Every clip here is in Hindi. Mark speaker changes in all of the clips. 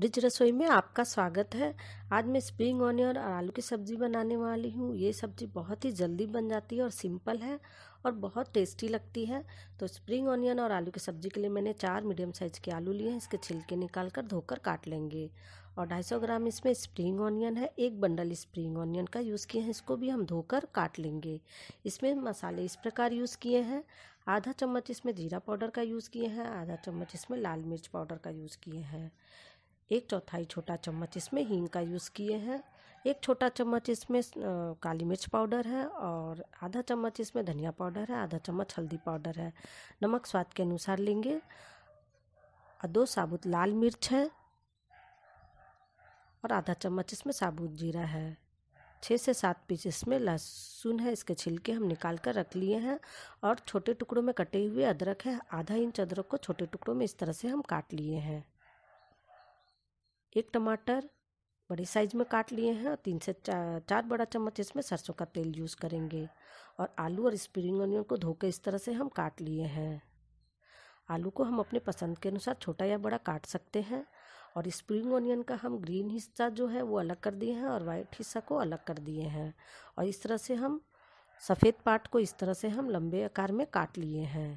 Speaker 1: ब्रिज रसोई में आपका स्वागत है। आज मैं स्प्रिंग ऑनियन और आलू की सब्ज़ी बनाने वाली हूँ। ये सब्ज़ी बहुत ही जल्दी बन जाती है और सिंपल है और बहुत टेस्टी लगती है। तो स्प्रिंग ऑनियन और आलू की सब्ज़ी के लिए मैंने 4 मीडियम साइज़ के आलू लिए हैं। इसके छिलके निकाल कर धोकर काट लेंगे। और 250 ग्राम इसमें स्प्रिंग ऑनियन है। एक बंडल स्प्रिंग ऑनियन का यूज़ किए हैं, इसको भी हम धोकर काट लेंगे। इसमें मसाले इस प्रकार यूज़ किए हैं। आधा चम्मच इसमें जीरा पाउडर का यूज़ किए हैं, आधा चम्मच इसमें लाल मिर्च पाउडर का यूज़ किए हैं, 1/4 छोटा चम्मच इसमें हींग का यूज़ किए हैं, 1 छोटा चम्मच इसमें काली मिर्च पाउडर है और आधा चम्मच इसमें धनिया पाउडर है, आधा चम्मच हल्दी पाउडर है। नमक स्वाद के अनुसार लेंगे और 2 साबुत लाल मिर्च है और आधा चम्मच इसमें साबुत जीरा है। 6 से 7 पीस इसमें लहसुन है, इसके छिलके हम निकाल कर रख लिए हैं। और छोटे टुकड़ों में कटे हुए अदरक है, आधा इंच अदरक को छोटे टुकड़ों में इस तरह से हम काट लिए हैं। 1 टमाटर बड़ी साइज में काट लिए हैं और 3 से 4 बड़ा चम्मच इसमें सरसों का तेल यूज़ करेंगे। और आलू और स्प्रिंग ऑनियन को धोकर इस तरह से हम काट लिए हैं। आलू को हम अपने पसंद के अनुसार छोटा या बड़ा काट सकते हैं। और स्प्रिंग ऑनियन का हम ग्रीन हिस्सा जो है वो अलग कर दिए हैं और वाइट हिस्सा को अलग कर दिए हैं। और इस तरह से हम सफ़ेद पार्ट को इस तरह से हम लंबे आकार में काट लिए हैं।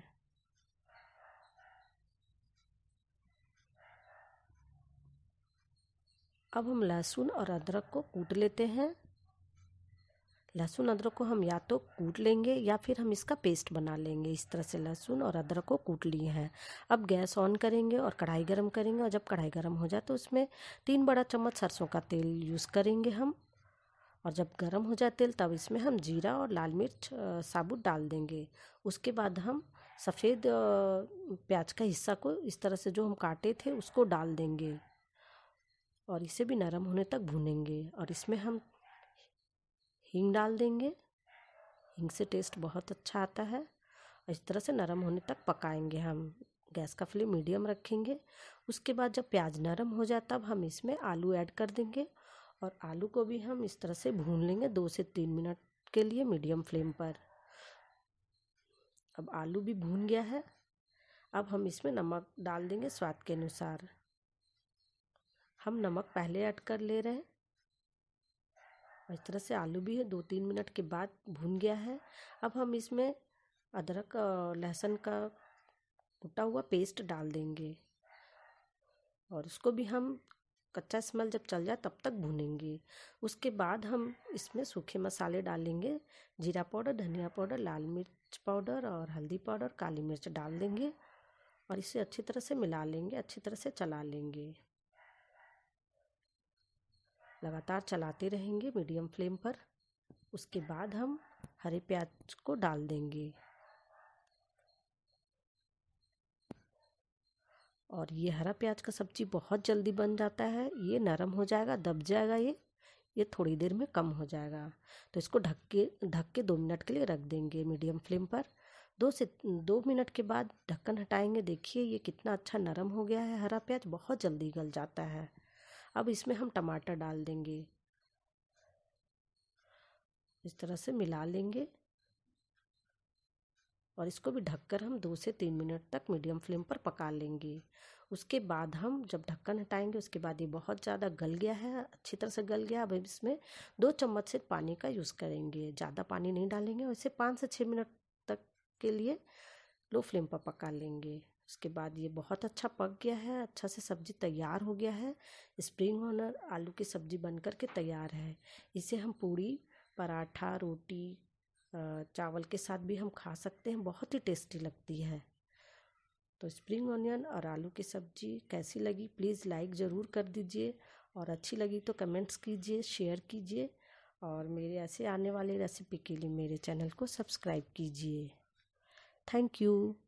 Speaker 1: अब हम लहसुन और अदरक को कूट लेते हैं। लहसुन अदरक को हम या तो कूट लेंगे या फिर हम इसका पेस्ट बना लेंगे। इस तरह से लहसुन और अदरक को कूट लिए हैं। अब गैस ऑन करेंगे और कढ़ाई गरम करेंगे और जब कढ़ाई गरम हो जाए तो उसमें 3 बड़ा चम्मच सरसों का तेल यूज़ करेंगे हम। और जब गरम हो जाए तेल तब इसमें हम जीरा और लाल मिर्च साबुत डाल देंगे। उसके बाद हम सफ़ेद प्याज का हिस्सा को इस तरह से जो हम काटे थे उसको डाल देंगे और इसे भी नरम होने तक भूनेंगे। और इसमें हम हींग डाल देंगे। हींग से टेस्ट बहुत अच्छा आता है। इस तरह से नरम होने तक पकाएंगे हम। गैस का फ्लेम मीडियम रखेंगे। उसके बाद जब प्याज नरम हो जाए तब हम इसमें आलू ऐड कर देंगे और आलू को भी हम इस तरह से भून लेंगे 2 से 3 मिनट के लिए मीडियम फ्लेम पर। अब आलू भी भून गया है। अब हम इसमें नमक डाल देंगे स्वाद के अनुसार। हम नमक पहले ऐड कर ले रहे हैं। इस तरह से आलू भी 2-3 मिनट के बाद भून गया है। अब हम इसमें अदरक और लहसुन का कुटा हुआ पेस्ट डाल देंगे और उसको भी हम कच्चा स्मेल जब चल जाए तब तक भूनेंगे। उसके बाद हम इसमें सूखे मसाले डालेंगे। जीरा पाउडर, धनिया पाउडर, लाल मिर्च पाउडर और हल्दी पाउडर, काली मिर्च डाल देंगे और इसे अच्छी तरह से मिला लेंगे, अच्छी तरह से चला लेंगे। लगातार चलाते रहेंगे मीडियम फ्लेम पर। उसके बाद हम हरे प्याज को डाल देंगे और ये हरा प्याज का सब्ज़ी बहुत जल्दी बन जाता है। ये नरम हो जाएगा, दब जाएगा, ये थोड़ी देर में कम हो जाएगा। तो इसको ढक के 2 मिनट के लिए रख देंगे मीडियम फ्लेम पर। 2 मिनट के बाद ढक्कन हटाएंगे। देखिए ये कितना अच्छा नरम हो गया है। हरा प्याज बहुत जल्दी गल जाता है। अब इसमें हम टमाटर डाल देंगे, इस तरह से मिला लेंगे और इसको भी ढककर हम 2 से 3 मिनट तक मीडियम फ्लेम पर पका लेंगे। उसके बाद हम जब ढक्कन हटाएंगे उसके बाद ये बहुत ज़्यादा गल गया है, अच्छी तरह से गल गया। अब इसमें 2 चम्मच से पानी का यूज़ करेंगे, ज़्यादा पानी नहीं डालेंगे और इसे 5 से 6 मिनट तक के लिए लो फ्लेम पर पका लेंगे। उसके बाद ये बहुत अच्छा पक गया है, अच्छा से सब्ज़ी तैयार हो गया है। स्प्रिंग ऑनियन आलू की सब्ज़ी बन कर के तैयार है। इसे हम पूड़ी, पराठा, रोटी, चावल के साथ भी हम खा सकते हैं। बहुत ही टेस्टी लगती है। तो स्प्रिंग ऑनियन और आलू की सब्ज़ी कैसी लगी प्लीज़ लाइक ज़रूर कर दीजिए और अच्छी लगी तो कमेंट्स कीजिए, शेयर कीजिए और मेरे ऐसे आने वाले रेसिपी के लिए मेरे चैनल को सब्सक्राइब कीजिए। Thank you.